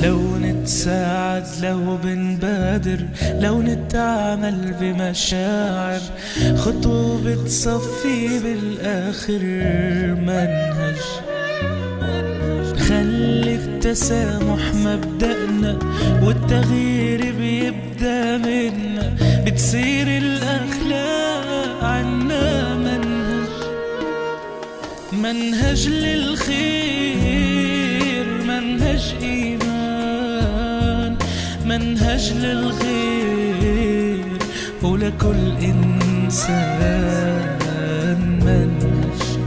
لو نتساعد، لو بنبادر، لو نتعامل بمشاعر، خطوة بتصفي بالآخر منهج. خلي التسامح مبدأنا والتغيير بيبدأ منا، بتصير الأخلاق عنا منهج للخير، منهج إيمان، منهج للغير ولكل إنسان منهج.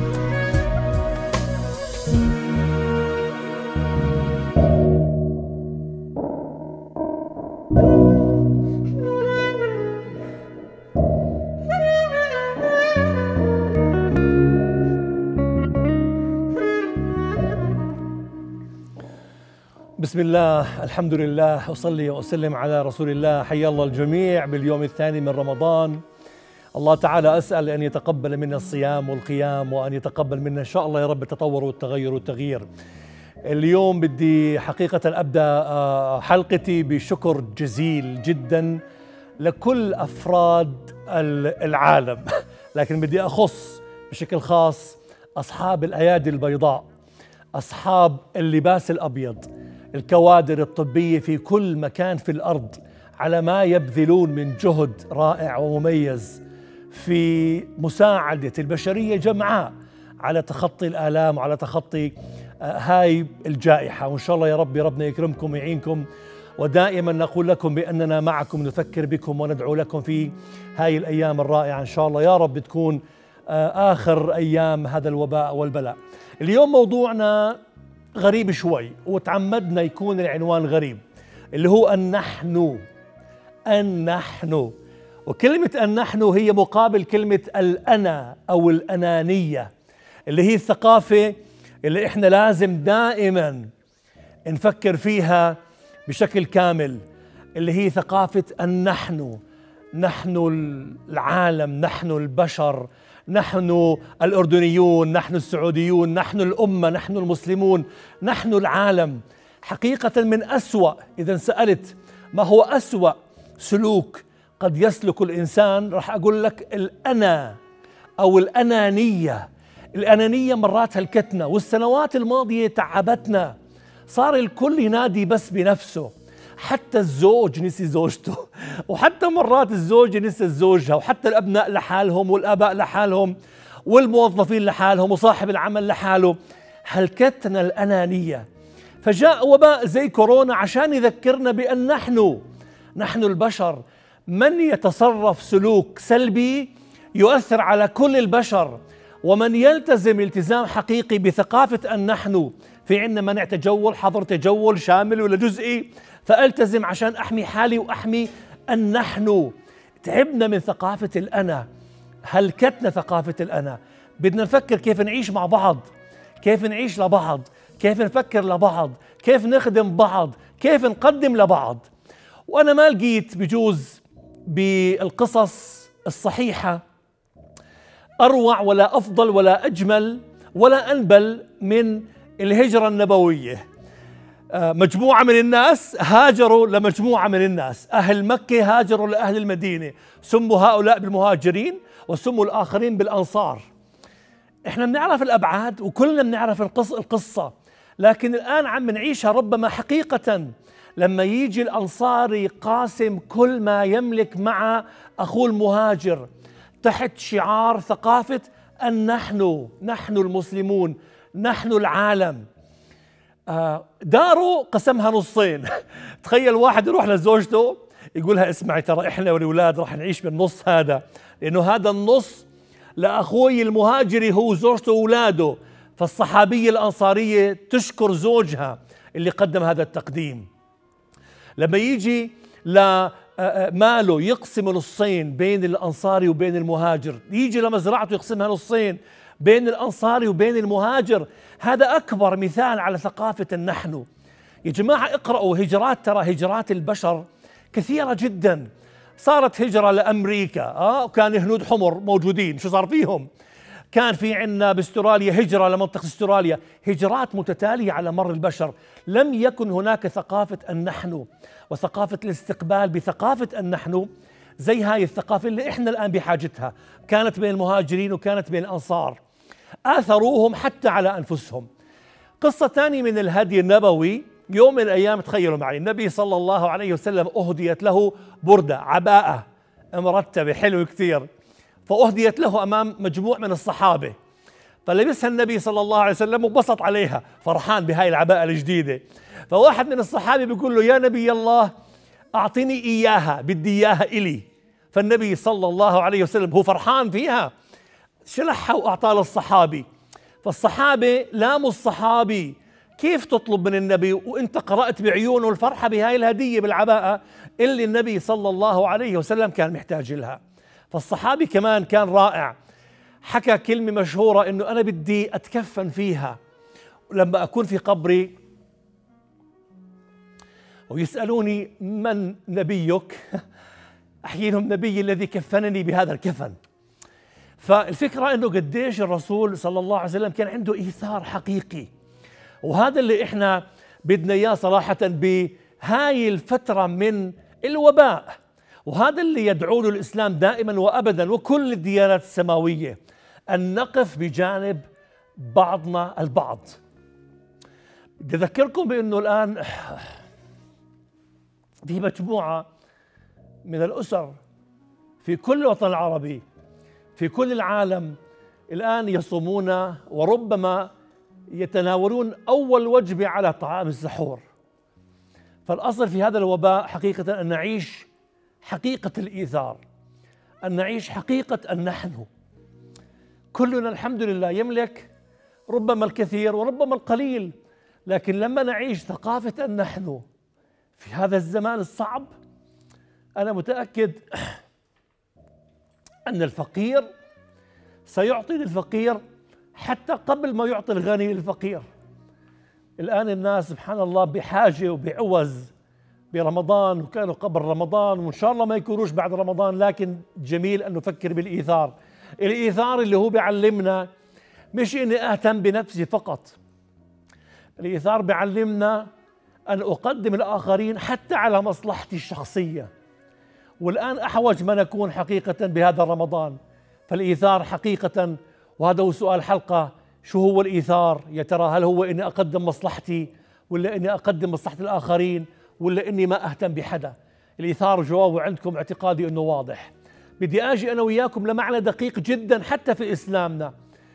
بسم الله، الحمد لله، أصلي وأسلم على رسول الله. حيا الله الجميع باليوم الثاني من رمضان. الله تعالى أسأل أن يتقبل منا الصيام والقيام، وأن يتقبل منا إن شاء الله يا رب التطور والتغير والتغيير. اليوم بدي حقيقة أبدأ حلقتي بشكر جزيل جدا لكل أفراد العالم، لكن بدي أخص بشكل خاص أصحاب الأيادي البيضاء، أصحاب اللباس الأبيض، الكوادر الطبية في كل مكان في الأرض، على ما يبذلون من جهد رائع ومميز في مساعدة البشرية جمعاء على تخطي الآلام وعلى تخطي هاي الجائحة. وإن شاء الله يا ربنا يكرمكم ويعينكم، ودائما نقول لكم بأننا معكم، نفكر بكم وندعو لكم في هاي الأيام الرائعة. إن شاء الله يا رب تكون آخر أيام هذا الوباء والبلاء. اليوم موضوعنا غريب شوي، وتعمدنا يكون العنوان غريب، اللي هو النحن. وكلمة النحن هي مقابل كلمة الأنا أو الأنانية، اللي هي الثقافة اللي إحنا لازم دائما نفكر فيها بشكل كامل، اللي هي ثقافة النحن. نحن العالم، نحن البشر، نحن الأردنيون، نحن السعوديون، نحن الأمة، نحن المسلمون، نحن العالم. حقيقة من أسوأ، إذا سألت ما هو أسوأ سلوك قد يسلك الإنسان، راح أقول لك الأنا أو الأنانية. الأنانية مرات هلكتنا، والسنوات الماضية تعبتنا. صار الكل ينادي بس بنفسه، حتى الزوج نسي زوجته، وحتى مرات الزوجة نسي زوجها، وحتى الأبناء لحالهم والآباء لحالهم والموظفين لحالهم وصاحب العمل لحاله. هلكتنا الأنانية. فجاء وباء زي كورونا عشان يذكرنا بأن نحن البشر، من يتصرف سلوك سلبي يؤثر على كل البشر، ومن يلتزم التزام حقيقي بثقافة النحن. في عندنا منع تجول، حظر تجول شامل ولا جزئي، فألتزم عشان أحمي حالي وأحمي النحن. تعبنا من ثقافة الأنا، هلكتنا ثقافة الأنا. بدنا نفكر كيف نعيش مع بعض، كيف نعيش لبعض، كيف نفكر لبعض، كيف نخدم بعض، كيف نقدم لبعض. وأنا ما لقيت بجوز بالقصص الصحيحة أروع ولا أفضل ولا أجمل ولا أنبل من الهجرة النبوية. مجموعة من الناس هاجروا لمجموعة من الناس، أهل مكة هاجروا لأهل المدينة، سموا هؤلاء بالمهاجرين وسموا الآخرين بالأنصار. إحنا بنعرف الأبعاد وكلنا بنعرف القصة، لكن الآن عم نعيشها ربما حقيقة. لما يجي الأنصاري قاسم كل ما يملك مع أخوه المهاجر تحت شعار ثقافة النحن، نحن المسلمون، نحن العالم. داره قسمها نصين. تخيل واحد يروح لزوجته يقولها اسمعي ترى احنا والأولاد راح نعيش بالنص هذا، لأنه هذا النص لأخوي المهاجري هو زوجته وأولاده. فالصحابية الأنصارية تشكر زوجها اللي قدم هذا التقديم. لما يجي لماله يقسم نصين بين الأنصاري وبين المهاجر، يجي لمزرعته يقسمها نصين بين الأنصاري وبين المهاجر. هذا أكبر مثال على ثقافة النحن. يا جماعة اقرأوا هجرات، ترى هجرات البشر كثيرة جدا. صارت هجرة لأمريكا، وكان هنود حمر موجودين، شو صار فيهم؟ كان في عندنا باستراليا هجرة لمنطقة استراليا، هجرات متتالية على مر البشر. لم يكن هناك ثقافة النحن وثقافة الاستقبال بثقافة النحن زي هاي الثقافة اللي احنا الآن بحاجتها. كانت بين المهاجرين وكانت بين الأنصار، آثروهم حتى على أنفسهم. قصة ثانية من الهدي النبوي، يوم من الأيام تخيلوا معي النبي صلى الله عليه وسلم أهديت له بردة، عباءة مرتبة حلو كثير، فأهديت له أمام مجموع من الصحابة، فلبسها النبي صلى الله عليه وسلم وبسط عليها فرحان بهاي العباءة الجديدة. فواحد من الصحابة بيقول له يا نبي الله أعطني إياها، بدي إياها إلي. فالنبي صلى الله عليه وسلم هو فرحان فيها شلحها وأعطاها للصحابي. فالصحابة لاموا الصحابي، كيف تطلب من النبي وانت قرأت بعيونه الفرحة بهاي الهدية بالعباءة اللي النبي صلى الله عليه وسلم كان محتاج لها. فالصحابي كمان كان رائع، حكى كلمة مشهورة انه انا بدي اتكفن فيها لما اكون في قبري ويسألوني من نبيك احيي لهم نبي الذي كفنني بهذا الكفن. فالفكرة انه قديش الرسول صلى الله عليه وسلم كان عنده ايثار حقيقي، وهذا اللي احنا بدنا اياه صراحة بهاي الفترة من الوباء، وهذا اللي يدعو له الإسلام دائما وأبدا وكل الديانات السماوية، أن نقف بجانب بعضنا البعض. بدي أذكركم بأنه الآن في مجموعة من الأسر في كل الوطن العربي في كل العالم الآن يصومون وربما يتناولون أول وجبة على طعام السحور. فالأصل في هذا الوباء حقيقة أن نعيش حقيقة الإيثار، أن نعيش حقيقة النحن. كلنا الحمد لله يملك ربما الكثير وربما القليل، لكن لما نعيش ثقافة النحن في هذا الزمان الصعب أنا متأكد أن الفقير سيعطي للفقير حتى قبل ما يعطي الغني للفقير. الآن الناس سبحان الله بحاجة وبعوز برمضان، وكانوا قبل رمضان وإن شاء الله ما يكونوش بعد رمضان، لكن جميل أن نفكر بالإيثار. الإيثار اللي هو بيعلمنا مش إني أهتم بنفسي فقط، الإيثار بيعلمنا أن أقدم الآخرين حتى على مصلحتي الشخصية، والآن أحوج ما نكون حقيقة بهذا رمضان. فالإيثار حقيقة، وهذا هو سؤال الحلقة، شو هو الإيثار؟ يا ترى هل هو إني أقدم مصلحتي، ولا إني أقدم مصلحة الآخرين، ولا إني ما أهتم بحدا؟ الإيثار جوابه عندكم اعتقادي إنه واضح. بدي أجي أنا وياكم لمعنى دقيق جدا حتى في إسلامنا.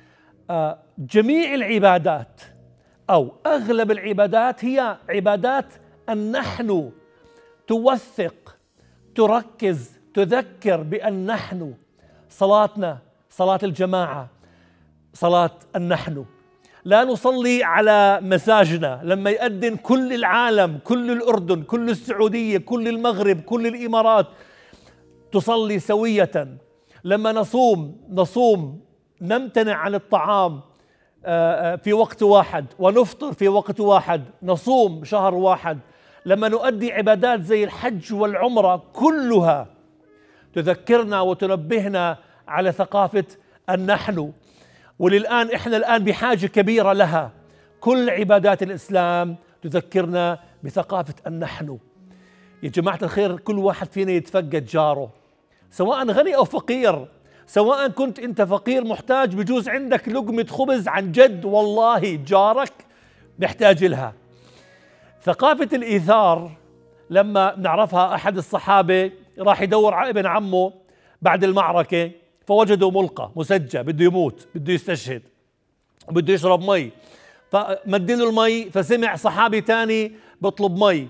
جميع العبادات أو أغلب العبادات هي عبادات النحن، توثق، تركز، تذكر بأن نحن. صلاتنا صلاة الجماعة، صلاة النحن. لا نصلي على مساجنا لما يأذن كل العالم، كل الأردن، كل السعودية، كل المغرب، كل الإمارات تصلي سوية. لما نصوم نمتنع عن الطعام في وقت واحد ونفطر في وقت واحد، نصوم شهر واحد. لما نؤدي عبادات زي الحج والعمرة كلها تذكرنا وتنبهنا على ثقافة النحن، وللآن إحنا الآن بحاجة كبيرة لها. كل عبادات الإسلام تذكرنا بثقافة النحن. يا جماعة الخير، كل واحد فينا يتفقد جاره، سواء غني أو فقير، سواء كنت أنت فقير محتاج، بجوز عندك لقمة خبز عن جد والله جارك نحتاج لها. ثقافة الإيثار لما نعرفها، أحد الصحابة راح يدور على ابن عمه بعد المعركة، فوجدوا ملقى مسجى بده يموت، بده يستشهد، بده يشرب مي، فمدينه المي، فسمع صحابي تاني بطلب مي،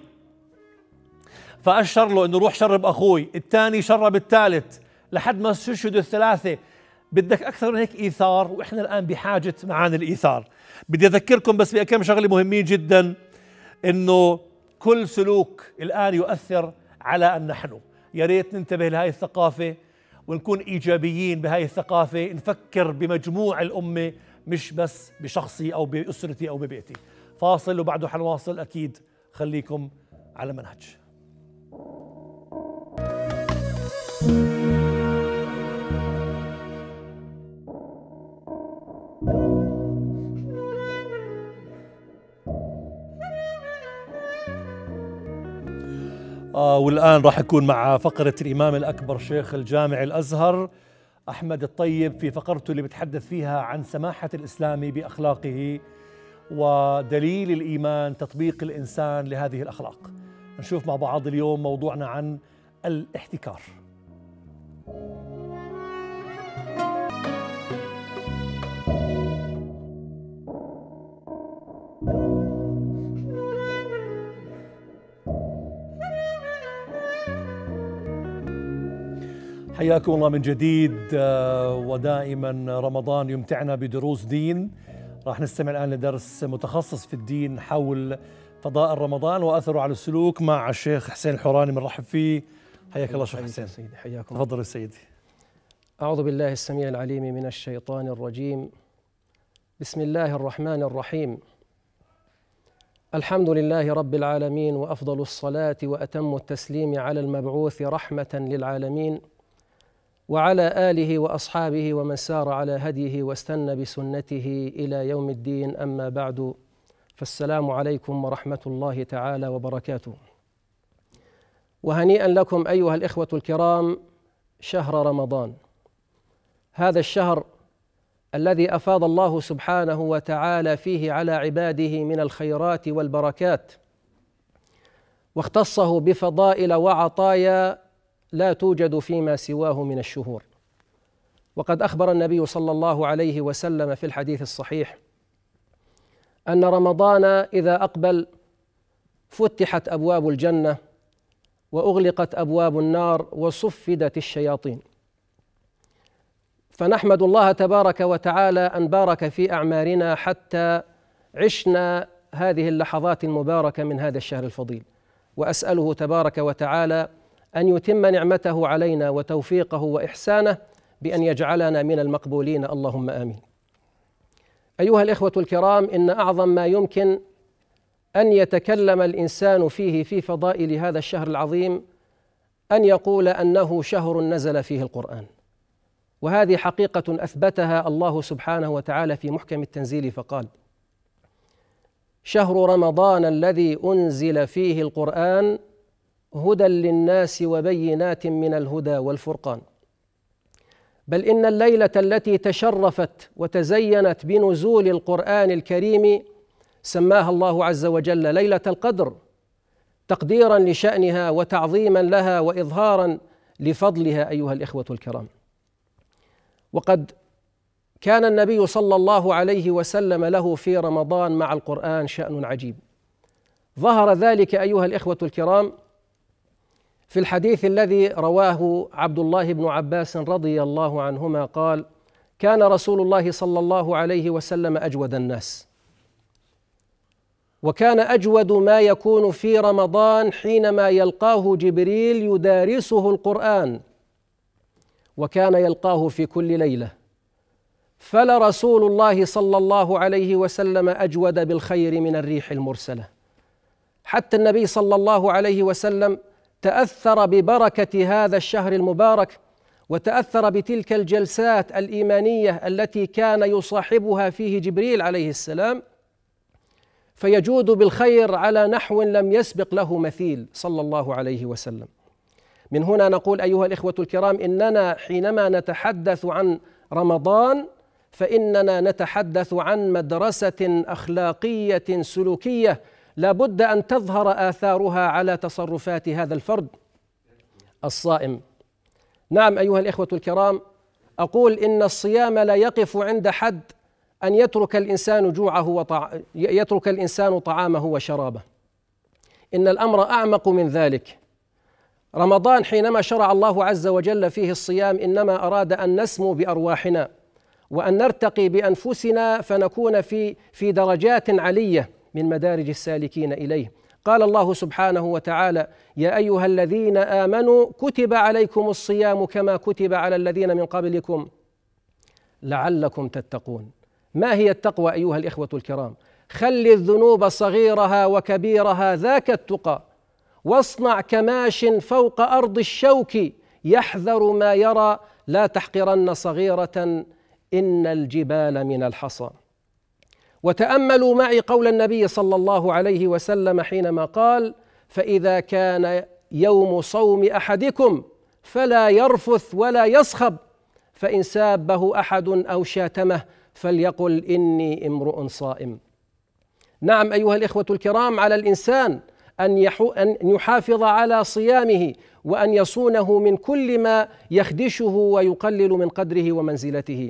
فأشر له إنه روح شرب أخوي. الثاني شرب الثالث لحد ما استشهدوا الثلاثة. بدك أكثر من هيك إيثار، وإحنا الآن بحاجة معاني الإيثار. بدي أذكركم بس بكم شغلة مهمين جدا، إنه كل سلوك الآن يؤثر على النحن. يا ريت ننتبه لهذه الثقافة ونكون إيجابيين بهاي الثقافة، نفكر بمجموع الأمة مش بس بشخصي أو بأسرتي أو ببيتي. فاصل وبعده حنواصل أكيد، خليكم على منهج. والآن راح يكون مع فقرة الإمام الأكبر شيخ الجامع الأزهر أحمد الطيب في فقرته اللي بتحدث فيها عن سماحة الإسلام بأخلاقه ودليل الإيمان تطبيق الإنسان لهذه الأخلاق. نشوف مع بعض اليوم موضوعنا عن الاحتكار. حياكم الله من جديد، ودائما رمضان يمتعنا بدروس دين. راح نستمع الآن لدرس متخصص في الدين حول فضائل رمضان وأثره على السلوك مع الشيخ حسين الحوراني. بنرحب فيه. حياك الله شيخ حسين. سيدي حياكم. تفضل يا سيدي. أعوذ بالله السميع العليم من الشيطان الرجيم. بسم الله الرحمن الرحيم. الحمد لله رب العالمين، وأفضل الصلاة وأتم التسليم على المبعوث رحمة للعالمين، وعلى آله وأصحابه ومن سار على هديه واستنى بسنته إلى يوم الدين. أما بعد، فالسلام عليكم ورحمة الله تعالى وبركاته. وهنيئا لكم أيها الإخوة الكرام شهر رمضان، هذا الشهر الذي أفاض الله سبحانه وتعالى فيه على عباده من الخيرات والبركات، واختصه بفضائل وعطايا لا توجد فيما سواه من الشهور. وقد أخبر النبي صلى الله عليه وسلم في الحديث الصحيح أن رمضان إذا أقبل فتحت أبواب الجنة وأغلقت أبواب النار وصفدت الشياطين. فنحمد الله تبارك وتعالى أن بارك في أعمارنا حتى عشنا هذه اللحظات المباركة من هذا الشهر الفضيل، وأسأله تبارك وتعالى أن يتم نعمته علينا وتوفيقه وإحسانه بأن يجعلنا من المقبولين، اللهم آمين. أيها الإخوة الكرام، إن أعظم ما يمكن أن يتكلم الإنسان فيه في فضائل هذا الشهر العظيم أن يقول أنه شهر نزل فيه القرآن، وهذه حقيقة أثبتها الله سبحانه وتعالى في محكم التنزيل فقال: شهر رمضان الذي أنزل فيه القرآن هدى للناس وبينات من الهدى والفرقان. بل إن الليلة التي تشرفت وتزينت بنزول القرآن الكريم سماها الله عز وجل ليلة القدر، تقديرا لشأنها وتعظيما لها وإظهارا لفضلها أيها الإخوة الكرام. وقد كان النبي صلى الله عليه وسلم له في رمضان مع القرآن شأن عجيب. ظهر ذلك أيها الإخوة الكرام في الحديث الذي رواه عبد الله بن عباس رضي الله عنهما قال: كان رسول الله صلى الله عليه وسلم أجود الناس، وكان أجود ما يكون في رمضان حينما يلقاه جبريل يدارسه القرآن، وكان يلقاه في كل ليلة. فلرسول الله صلى الله عليه وسلم أجود بالخير من الريح المرسلة، حتى النبي صلى الله عليه وسلم تأثر ببركة هذا الشهر المبارك، وتأثر بتلك الجلسات الإيمانية التي كان يصاحبها فيه جبريل عليه السلام، فيجود بالخير على نحو لم يسبق له مثيل صلى الله عليه وسلم. من هنا نقول أيها الإخوة الكرام إننا حينما نتحدث عن رمضان فإننا نتحدث عن مدرسة أخلاقية سلوكية لا بد أن تظهر آثارها على تصرفات هذا الفرد الصائم. نعم أيها الإخوة الكرام، أقول إن الصيام لا يقف عند حد أن يترك الإنسان طعامه وشرابه، إن الأمر أعمق من ذلك. رمضان حينما شرع الله عز وجل فيه الصيام إنما أراد أن نسمو بأرواحنا وأن نرتقي بأنفسنا فنكون في درجات علية من مدارج السالكين إليه. قال الله سبحانه وتعالى: يا أيها الذين آمنوا كتب عليكم الصيام كما كتب على الذين من قبلكم لعلكم تتقون. ما هي التقوى أيها الإخوة الكرام؟ خل الذنوب صغيرها وكبيرها ذاك التقى، واصنع كماش فوق أرض الشوك يحذر ما يرى، لا تحقرن صغيرة إن الجبال من الحصى. وتأملوا معي قول النبي صلى الله عليه وسلم حينما قال: فإذا كان يوم صوم أحدكم فلا يرفث ولا يصخب، فإن سابه أحد أو شاتمه فليقل إني امرؤ صائم. نعم أيها الإخوة الكرام، على الإنسان أن يحافظ على صيامه وأن يصونه من كل ما يخدشه ويقلل من قدره ومنزلته.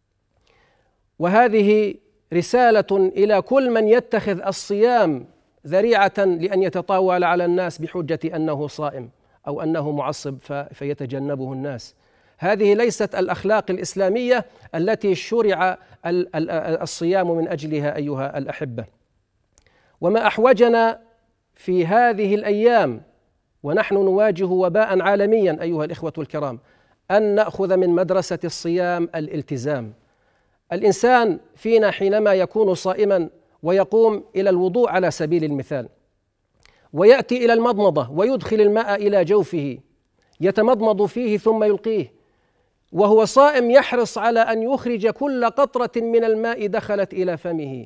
وهذه رسالة إلى كل من يتخذ الصيام ذريعة لأن يتطاول على الناس بحجة أنه صائم أو أنه معصب فيتجنبه الناس. هذه ليست الأخلاق الإسلامية التي شرع الصيام من أجلها أيها الأحبة. وما أحوجنا في هذه الأيام ونحن نواجه وباء عالميا أيها الإخوة الكرام أن نأخذ من مدرسة الصيام الالتزام. الإنسان فينا حينما يكون صائما ويقوم إلى الوضوء على سبيل المثال، ويأتي إلى المضمضة ويدخل الماء إلى جوفه يتمضمض فيه ثم يلقيه، وهو صائم يحرص على أن يخرج كل قطرة من الماء دخلت إلى فمه،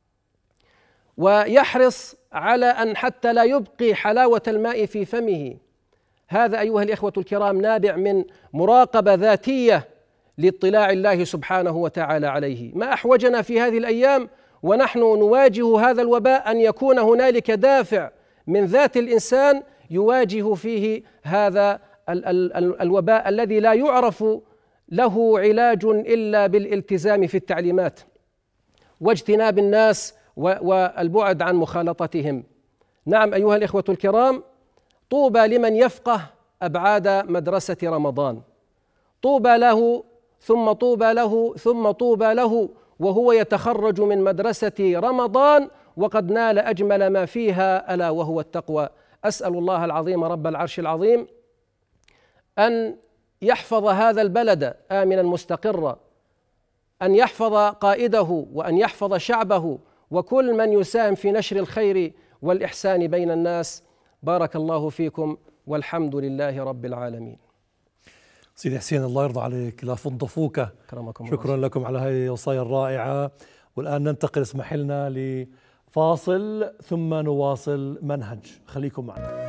ويحرص على أن حتى لا يبقي حلاوة الماء في فمه. هذا أيها الإخوة الكرام نابع من مراقبة ذاتية لاطلاع الله سبحانه وتعالى عليه. ما أحوجنا في هذه الأيام ونحن نواجه هذا الوباء أن يكون هنالك دافع من ذات الإنسان يواجه فيه هذا الوباء الذي لا يعرف له علاج إلا بالالتزام في التعليمات واجتناب الناس والبعد عن مخالطتهم. نعم أيها الإخوة الكرام، طوبى لمن يفقه أبعاد مدرسة رمضان، طوبى له ثم طوبى له ثم طوبى له وهو يتخرج من مدرسة رمضان وقد نال أجمل ما فيها ألا وهو التقوى. أسأل الله العظيم رب العرش العظيم أن يحفظ هذا البلد آمنا مستقرا، أن يحفظ قائده وأن يحفظ شعبه وكل من يساهم في نشر الخير والإحسان بين الناس. بارك الله فيكم والحمد لله رب العالمين. سيدي حسين الله يرضى عليك، لا فضفوك، شكرا لكم على هذه الوصايا الرائعة. والآن ننتقل اسمح لنا لفاصل ثم نواصل منهج، خليكم معنا.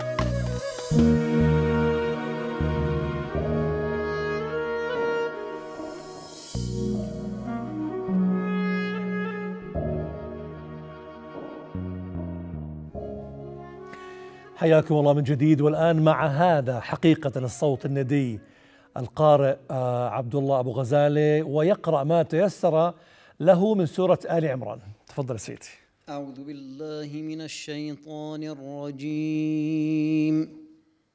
حياكم الله من جديد. والآن مع هذا حقيقة الصوت الندي القارئ عبد الله أبو غزالة، ويقرأ ما تيسر له من سورة آل عمران. تفضل سيدي. أعوذ بالله من الشيطان الرجيم.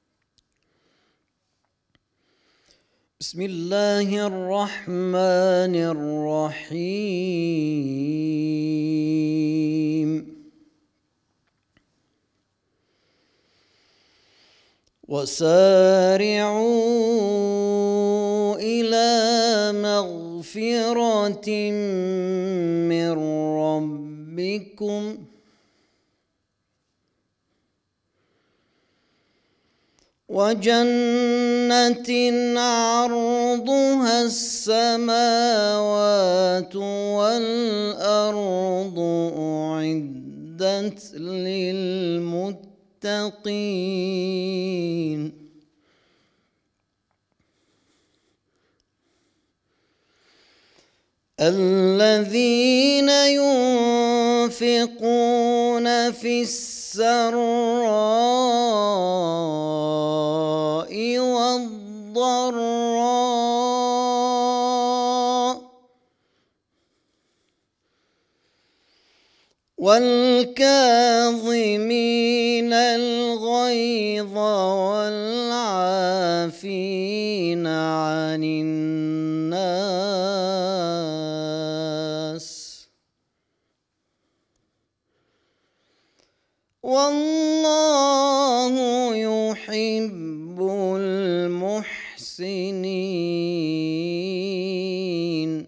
بسم الله الرحمن الرحيم. وسارعوا إلى مغفرة من ربكم وجنة عرضها السماوات والأرض أعدت للمتقين الذين ينفقون في السراء والضراء والكاظمين الغيظ والعافين عن الناس والله يحب المحسنين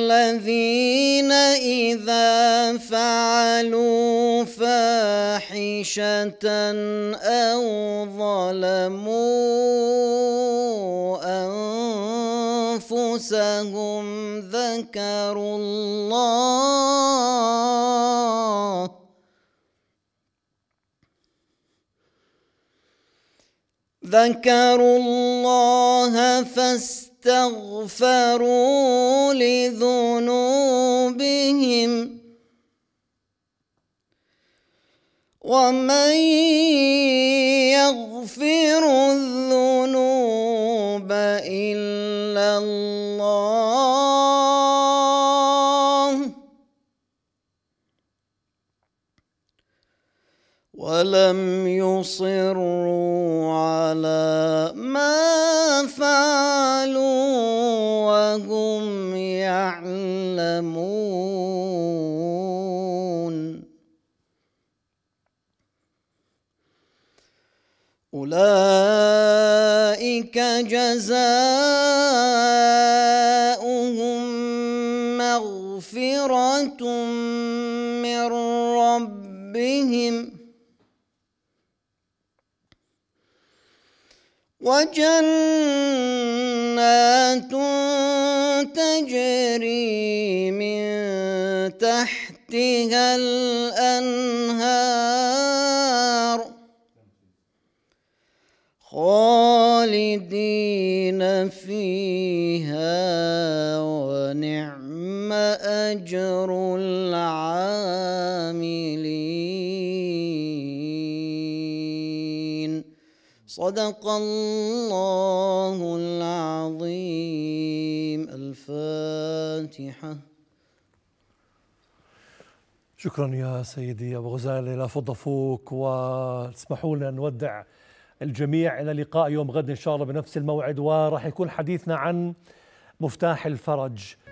والذين إذا فعلوا فاحشة معيشة أو ظلموا أنفسهم ذكروا الله فاستغفروا لذنوبهم ومن يغفر الذنوب إلا الله ولم يصروا على ما فعلوا وهم يعلمون أولئك جزاؤهم مغفرة من ربهم وجنات تجري من تحتها الأنهار خالدين فيها ونعم أجر العاملين. صدق الله العظيم. الفاتحة. شكرا يا سيدي أبو غزالي، لا فض فوق، واسمحوا لنا نودع الجميع إلى لقاء يوم غد إن شاء الله بنفس الموعد، وراح يكون حديثنا عن مفتاح الفرج.